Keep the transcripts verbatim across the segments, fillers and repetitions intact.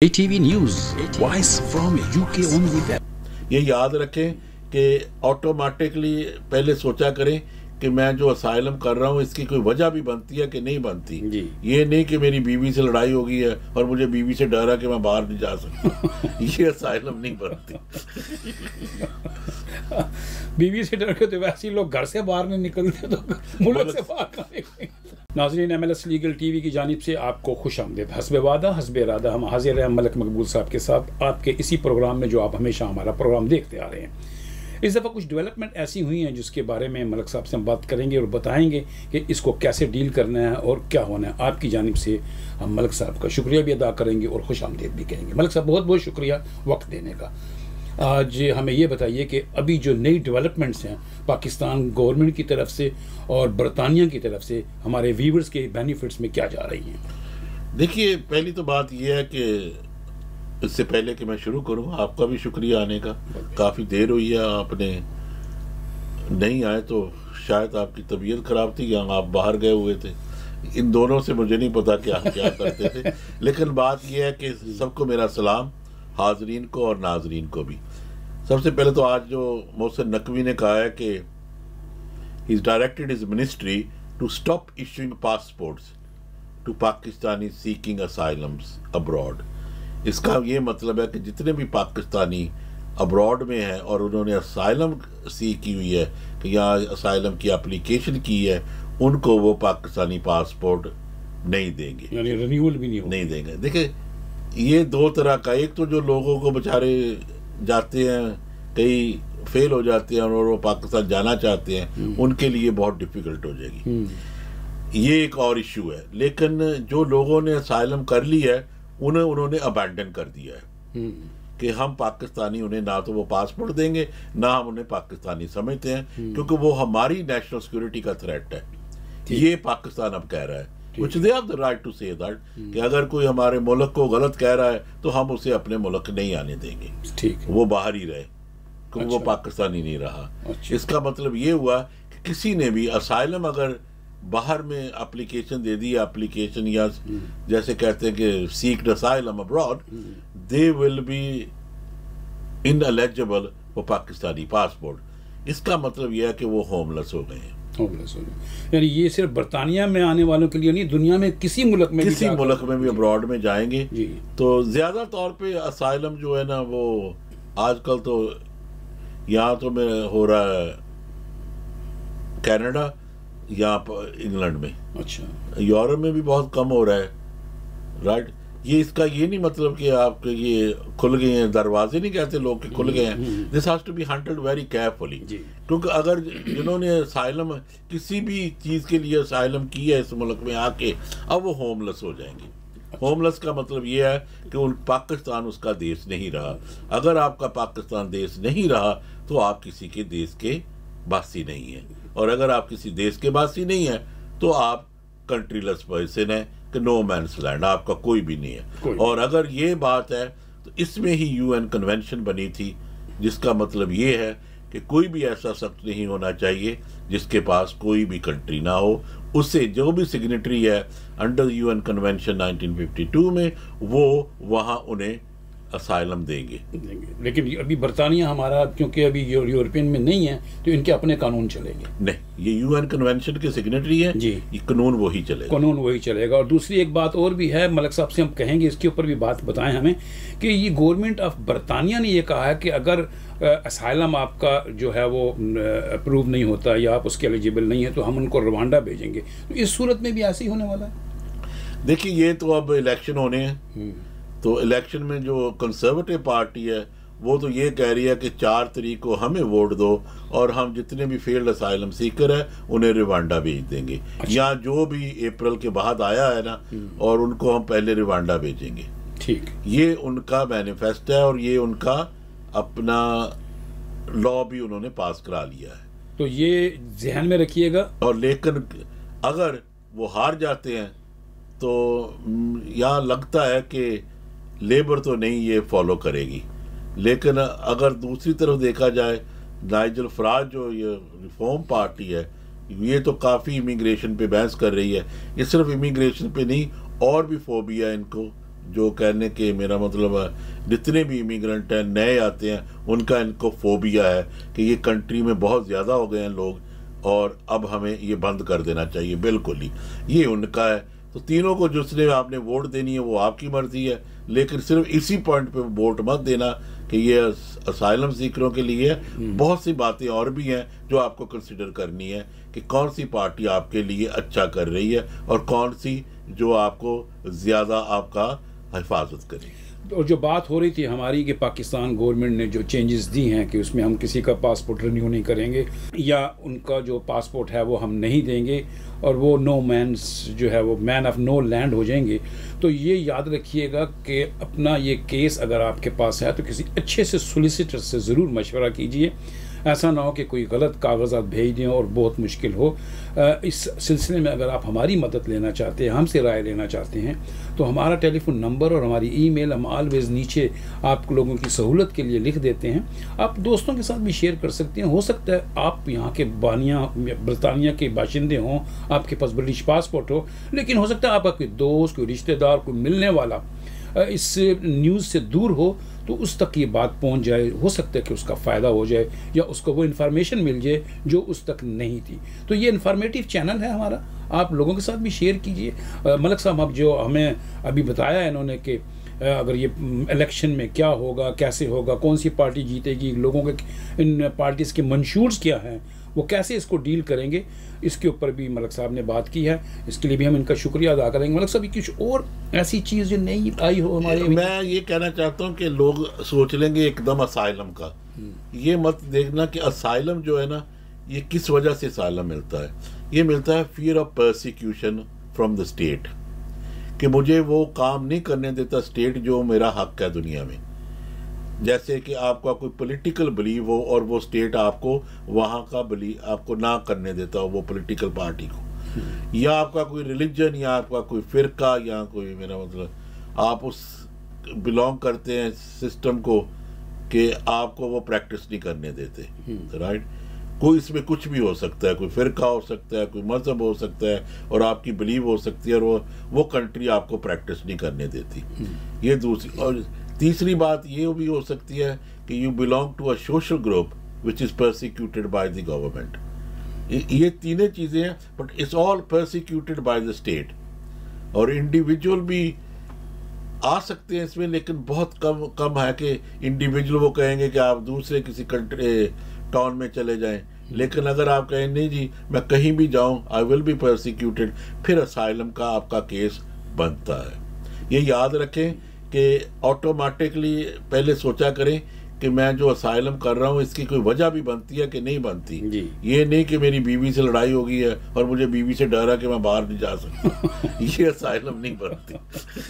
A T V News, voice from U K only web. ये याद रखें कि ऑटोमेटिकली पहले सोचा करें कि मैं जो असाइलम कर रहा हूँ इसकी कोई वजह भी बनती है कि नहीं बनती। जी। ये नहीं कि मेरी बीवी से लड़ाई हो गई है और मुझे बीवी से डर है कि मैं बाहर नहीं जा सकता। ये असाइलम नहीं बनती। बीवी से डर के तो वैसे ही लोग घर से बाहर नहीं निकलते तो मुल्क से बाहर कहाँ निकलेंगे। नाज़रीन, M L S legal TV की जानिब से आपको खुश आमदीद। हस्बे वादा हस्बे इरादा हम हाजिर हैं मलिक मकबूल साहब के साथ आपके इसी प्रोग्राम में जो आप हमेशा हमारा प्रोग्राम देखते आ रहे हैं। इस दफ़ा कुछ डेवलपमेंट ऐसी हुई हैं जिसके बारे में मलिक साहब से हम बात करेंगे और बताएंगे कि इसको कैसे डील करना है और क्या होना है। आपकी जानिब से हम मलिक साहब का शुक्रिया भी अदा करेंगे और खुश आमदीद भी करेंगे। मलिक साहब, बहुत बहुत शुक्रिया वक्त देने का। आज हमें ये बताइए कि अभी जो नई डेवलपमेंट्स हैं पाकिस्तान गवर्नमेंट की तरफ से और बरतानिया की तरफ से हमारे व्यूवर्स के बेनिफिट्स में क्या जा रही हैं। देखिए, पहली तो बात यह है कि इससे पहले कि मैं शुरू करूं, आपका भी शुक्रिया आने का। काफ़ी देर हुई है, आपने नहीं आए तो शायद आपकी तबीयत ख़राब थी या आप बाहर गए हुए थे। इन दोनों से मुझे नहीं पता क्या क्या करते थे। लेकिन बात यह है कि सबको मेरा सलाम, हाजरीन को और नाजरीन को भी। सबसे पहले तो आज जो मोहसिन नकवी ने कहा है कि he is directed his ministry to stop issuing passports to Pakistani seeking asylums abroad. इसका ये मतलब है कि जितने भी पाकिस्तानी अब्रॉड में हैं और उन्होंने असाइलम सी की हुई है कि यहाँ असाइलम की एप्लीकेशन की है, उनको वो पाकिस्तानी पासपोर्ट नहीं देंगे, यानी रिन्यूअल भी नहीं होगा। नहीं देंगे। देखिए, ये दो तरह का, एक तो जो लोगों को बेचारे जाते हैं, कई फेल हो जाते हैं और वो पाकिस्तान जाना चाहते हैं, उनके लिए बहुत डिफिकल्ट हो जाएगी। ये एक और इशू है। लेकिन जो लोगों ने असाइलम कर ली है उन्हें उन्होंने अबैंडन कर दिया है कि हम पाकिस्तानी, उन्हें ना तो वो पासपोर्ट देंगे ना हम उन्हें पाकिस्तानी समझते हैं, क्योंकि वो हमारी नेशनल सिक्योरिटी का थ्रेट है। ये पाकिस्तान अब कह रहा है, which they have the right to say that, कि अगर कोई हमारे मुल्क को गलत कह रहा है तो हम उसे अपने मुल्क नहीं आने देंगे। ठीक, वो बाहर ही रहे क्योंकि अच्छा। वो पाकिस्तानी नहीं रहा। अच्छा। इसका मतलब ये हुआ कि किसी ने भी असाइलम अगर बाहर में एप्लीकेशन दे दी, एप्लीकेशन या जैसे कहते हैं कि seeked asylum abroad, they will be ineligible for Pakistani passport. इसका मतलब यह है कि वो होमलेस हो गए हैं। होमलेस हो गए, यानी ये सिर्फ बरतानिया में आने वालों के लिए नहीं, दुनिया में किसी मुल्क में किसी मुल्क में भी अब्रॉड में जाएंगे जी। तो ज्यादा तौर पे असाइलम जो है ना, वो आजकल तो यहाँ तो में हो रहा है कनाडा, यहाँ पर इंग्लैंड में, अच्छा, यूरोप में भी बहुत कम हो रहा है, राइट। ये इसका ये नहीं मतलब कि आपके ये खुल गए हैं दरवाजे, नहीं कहते लोग कि खुल गए हैं। This has to be handled very carefully, क्योंकि अगर जिन्होंने असाइलम किसी भी चीज़ के लिए असाइलम की है इस मुल्क में आके, अब वो होमलेस हो जाएंगे। होमलेस का मतलब ये है कि उन पाकिस्तान उसका देश नहीं रहा। अगर आपका पाकिस्तान देश नहीं रहा तो आप किसी के देश के वासी नहीं है, और अगर आप किसी देश के वासी नहीं है तो आप कंट्रीलेस पर्सन है कि नो मैन्स लैंड, आपका कोई भी नहीं है। और अगर ये बात है तो इसमें ही यूएन कन्वेंशन बनी थी, जिसका मतलब ये है कि कोई भी ऐसा शख्स नहीं होना चाहिए जिसके पास कोई भी कंट्री ना हो। उससे जो भी सिग्नेटरी है under UN convention nineteen fifty two में, वो वहाँ उन्हें असाइलम देंगे। देंगे। लेकिन अभी बरतानिया हमारा, क्योंकि अभी यूरोपियन में नहीं है, तो इनके अपने कानून चलेंगे। नहीं, ये यूएन कन्वेंशन के सेक्रेटरी है जी, ये कानून वही चलेगा। कानून वही चलेगा। और दूसरी एक बात और भी है, मलिक साहब से हम कहेंगे, इसके ऊपर भी बात बताएं हमें, कि ये गवर्नमेंट ऑफ बरतानिया ने ये कहा है कि अगर असाइलम आपका जो है वो अप्रूव नहीं होता या आप उसके एलिजिबल नहीं है तो हम उनको रवांडा भेजेंगे। तो इस सूरत में भी ऐसे ही होने वाला है। देखिए, ये तो अब इलेक्शन होने हैं, तो इलेक्शन में जो कंजर्वेटिव पार्टी है वो तो ये कह रही है कि चार तारीख को हमें वोट दो और हम जितने भी फेल्ड असाइलम सीकर है उन्हें रिवांडा भेज देंगे। अच्छा। या जो भी अप्रैल के बाद आया है ना, और उनको हम पहले रिवांडा भेजेंगे। ठीक, ये उनका मैनिफेस्टो है और ये उनका अपना लॉ भी उन्होंने पास करा लिया है, तो ये ध्यान में रखिएगा। और लेकिन अगर वो हार जाते हैं तो यहाँ लगता है कि लेबर तो नहीं ये फॉलो करेगी। लेकिन अगर दूसरी तरफ देखा जाए, नाइजल फराज जो ये रिफॉर्म पार्टी है, ये तो काफ़ी इमिग्रेशन पे बहस कर रही है। ये सिर्फ इमिग्रेशन पे नहीं, और भी फोबिया इनको जो कहने के मेरा मतलब है जितने भी इमिग्रेंट हैं नए आते हैं उनका इनको फोबिया है कि ये कंट्री में बहुत ज़्यादा हो गए हैं लोग और अब हमें ये बंद कर देना चाहिए। बिल्कुल ही ये उनका है। तो तीनों को जिसने आपने वोट देनी है वो आपकी मर्जी है, लेकिन सिर्फ इसी पॉइंट पे वोट मत देना कि ये असाइलम सीकरों के लिए है। बहुत सी बातें और भी हैं जो आपको कंसिडर करनी है कि कौन सी पार्टी आपके लिए अच्छा कर रही है और कौन सी जो आपको ज़्यादा आपका हिफाजत करेगी। और जो बात हो रही थी हमारी कि पाकिस्तान गवर्नमेंट ने जो चेंजेस दी हैं कि उसमें हम किसी का पासपोर्ट रिन्यू नहीं करेंगे या उनका जो पासपोर्ट है वो हम नहीं देंगे और वो नो मैन्स जो है वो मैन ऑफ नो लैंड हो जाएंगे, तो ये याद रखिएगा कि अपना ये केस अगर आपके पास है तो किसी अच्छे से सोलिसिटर से ज़रूर मशवरा कीजिए। ऐसा ना हो कि कोई गलत कागजात भेज दें और बहुत मुश्किल हो। इस सिलसिले में अगर आप हमारी मदद लेना चाहते हैं, हमसे राय लेना चाहते हैं, तो हमारा टेलीफोन नंबर और हमारी ईमेल हम ऑलवेज़ नीचे आप लोगों की सहूलत के लिए लिख देते हैं। आप दोस्तों के साथ भी शेयर कर सकते हैं। हो सकता है आप यहाँ के बानिया बरतानिया के बाशिंदे हों, आपके पास ब्रिटिश पासपोर्ट हो, लेकिन हो सकता है आपका कोई दोस्त, कोई रिश्तेदार, कोई मिलने वाला इस न्यूज़ से दूर हो, तो उस तक ये बात पहुंच जाए। हो सकता है कि उसका फ़ायदा हो जाए या उसको वो इन्फॉर्मेशन मिल जाए जो उस तक नहीं थी। तो ये इन्फॉर्मेटिव चैनल है हमारा, आप लोगों के साथ भी शेयर कीजिए। मलक साहब अब जो हमें अभी बताया है इन्होंने कि अगर ये इलेक्शन में क्या होगा, कैसे होगा, कौन सी पार्टी जीतेगी, लोगों के इन पार्टीज़ के मंशूर्स क्या हैं, वो कैसे इसको डील करेंगे, इसके ऊपर भी मलक साहब ने बात की है। इसके लिए भी हम इनका शुक्रिया अदा करेंगे। मलक साहब कुछ और ऐसी चीज़ जो नई आई हो हमारे, मैं ये कहना चाहता हूँ कि लोग सोच लेंगे एकदम असाइलम का, ये मत देखना कि असाइलम जो है ना ये किस वजह से असाइलम मिलता है। ये मिलता है fear of persecution from the state, कि मुझे वो काम नहीं करने देता स्टेट जो मेरा हक है दुनिया में। जैसे कि आपका कोई पॉलिटिकल बिलीव हो और वो स्टेट आपको वहाँ का बिलीव आपको ना करने देता हो वो पॉलिटिकल पार्टी को, या आपका कोई रिलीजन या आपका कोई फ़िरका या कोई मेरा मतलब आप उस बिलोंग करते हैं सिस्टम को कि आपको वो प्रैक्टिस नहीं करने देते, राइट। कोई इसमें कुछ भी हो सकता है, कोई फ़िरका हो सकता है, कोई मज़हब हो सकता है और आपकी बिलीव हो सकती है और वो वो कंट्री आपको प्रैक्टिस नहीं करने देती। ये दूसरी। और तीसरी बात ये भी हो सकती है कि you belong to a social group which is persecuted by the government. ये तीनों चीज़ें हैं, but it's all persecuted by the state. और इंडिविजुअल भी आ सकते हैं इसमें, लेकिन बहुत कम कम है कि इंडिविजुअल वो कहेंगे कि आप दूसरे किसी कंट्री टाउन में चले जाएं। लेकिन अगर आप कहें नहीं जी मैं कहीं भी जाऊं आई विल बी परसिक्यूटेड, फिर असाइलम का आपका केस बनता है। ये याद रखें कि ऑटोमेटिकली पहले सोचा करें कि मैं जो असाइलम कर रहा हूँ इसकी कोई वजह भी बनती है कि नहीं बनती। ये नहीं कि मेरी बीवी से लड़ाई हो गई है और मुझे बीवी से डर है कि मैं बाहर नहीं जा सकता ये असाइलम नहीं बनती।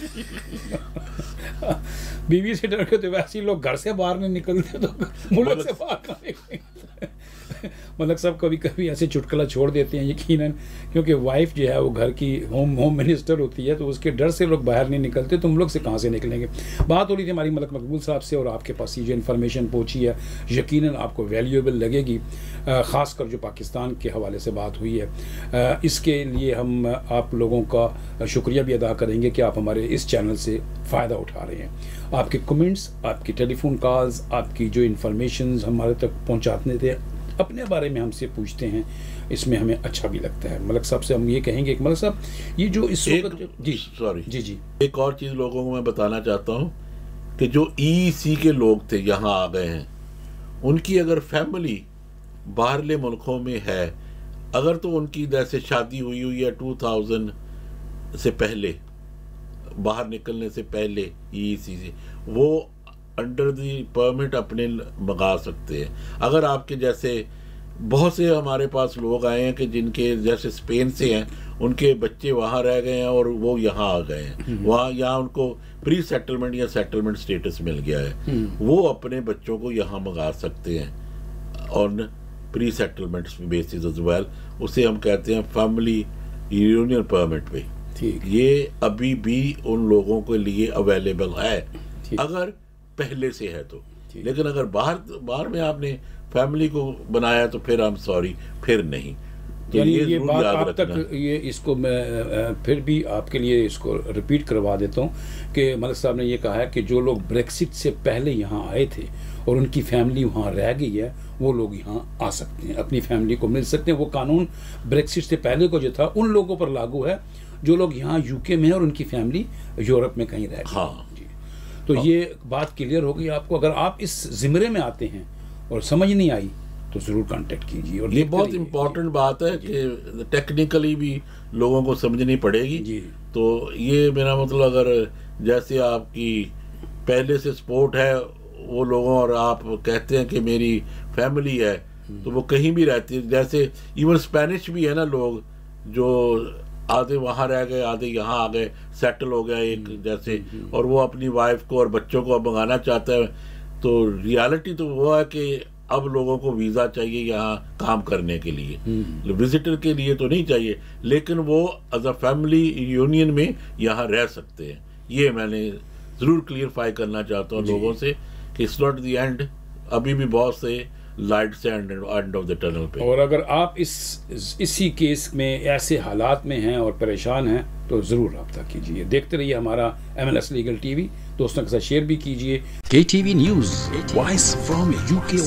बीवी से डर के तो वैसे ही लोग घर से बाहर नहीं निकलते, तो मुल्क से बाहर कहाँ निकलेंगे। मलक साहब कभी कभी ऐसे चुटकुला छोड़ देते हैं यकीनन, क्योंकि वाइफ जो है वो घर की होम होम मिनिस्टर होती है, तो उसके डर से लोग बाहर नहीं निकलते, तो हम लोग से कहाँ से निकलेंगे। बात हो रही थी हमारी मलक मकबूल साहब से और आपके पास ये जो इन्फॉर्मेशन पहुँची है यकीनन आपको वैल्यूएबल लगेगी, ख़ासकर जो पाकिस्तान के हवाले से बात हुई है। इसके लिए हम आप लोगों का शुक्रिया भी अदा करेंगे कि आप हमारे इस चैनल से फ़ायदा उठा रहे हैं। आपके कमेंट्स, आपकी टेलीफोन कॉल्स, आपकी जो इन्फॉर्मेशन हमारे तक पहुँचाते थे, अपने बारे में हमसे पूछते हैं, इसमें हमें अच्छा भी लगता है। मलक साहब से हम ये कहेंगे कि मलक साहब ये जो इस वक्त जी सॉरी जी जी एक और चीज़ लोगों को मैं बताना चाहता हूँ कि जो ई सी के लोग थे यहाँ आ गए हैं, उनकी अगर फैमिली बाहरले मुल्कों में है, अगर तो उनकी जैसे शादी हुई हुई है टू थाउजेंड से पहले, बाहर निकलने से पहले ई सी से, वो अंडर दी परमिट अपने मंगा सकते हैं। अगर आपके जैसे बहुत से हमारे पास लोग आए हैं कि जिनके जैसे स्पेन से हैं, उनके बच्चे वहाँ रह गए हैं और वो यहाँ आ गए हैं, वहाँ यहाँ उनको प्री सेटलमेंट या सेटलमेंट स्टेटस मिल गया है, वो अपने बच्चों को यहाँ मंगा सकते हैं on pre settlement basis as well. उसे हम कहते हैं फैमिली यूनियन परमिट पे। ये अभी भी उन लोगों के लिए अवेलेबल है अगर पहले से है तो, लेकिन अगर बाहर बाहर में आपने फैमिली को बनाया तो फिर हम सॉरी फिर नहीं। तो यानी ये, ये जरूर बात याद आप रखना। तक ये इसको मैं फिर भी आपके लिए इसको रिपीट करवा देता हूँ कि मलिक साहब ने ये कहा है कि जो लोग ब्रेक्सिट से पहले यहाँ आए थे और उनकी फैमिली वहाँ रह गई है, वो लोग यहाँ आ सकते हैं, अपनी फैमिली को मिल सकते हैं। वो कानून ब्रेक्सिट से पहले को जो था उन लोगों पर लागू है जो लोग यहाँ यूके में हैं और उनकी फैमिली यूरोप में कहीं रह गई। हाँ जी, तो हाँ। ये बात क्लियर हो गई आपको। अगर आप इस जिम्रे में आते हैं और समझ नहीं आई तो जरूर कांटेक्ट कीजिए। और ये बहुत इम्पोर्टेंट बात है कि टेक्निकली भी लोगों को समझनी पड़ेगी जी। तो ये मेरा मतलब, अगर जैसे आपकी पहले से सपोर्ट है वो लोगों, और आप कहते हैं कि मेरी फैमिली है, तो वो कहीं भी रहती है। जैसे इवन स्पेनिश भी है ना, लोग जो आधे वहाँ रह गए आधे यहाँ आ गए, सेटल हो गया एक जैसे, और वो अपनी वाइफ को और बच्चों को अब मंगाना चाहता है। तो रियलिटी तो वो है कि अब लोगों को वीज़ा चाहिए यहाँ काम करने के लिए, विजिटर के लिए तो नहीं चाहिए, लेकिन वो एज अ फैमिली यूनियन में यहाँ रह सकते हैं। ये मैंने ज़रूर क्लियरफाई करना चाहता हूँ लोगों से कि इट्स नॉट द एंड, अभी भी बहुत से lights and end of the tunnel पे। और अगर आप इस इसी केस में ऐसे हालात में हैं और परेशान हैं तो ज़रूर रब्ता कीजिए। देखते रहिए हमारा M L S legal TV, दोस्तों के साथ शेयर भी कीजिए। K T V news, voice from UK.